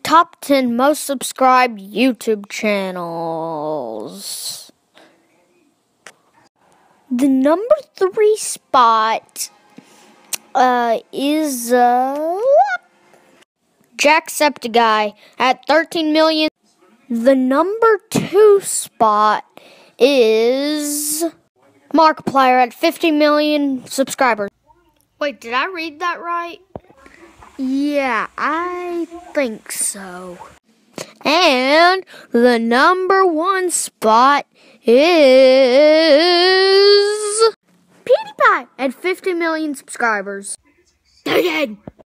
top 10 most subscribed YouTube channels. The number 3 spot is Jacksepticeye at 13 million. The number 2 spot is Markiplier at 50 million subscribers. Wait, did I read that right? Yeah, I think so. And the number 1 spot is PewDiePie at 50 million subscribers. They're dead.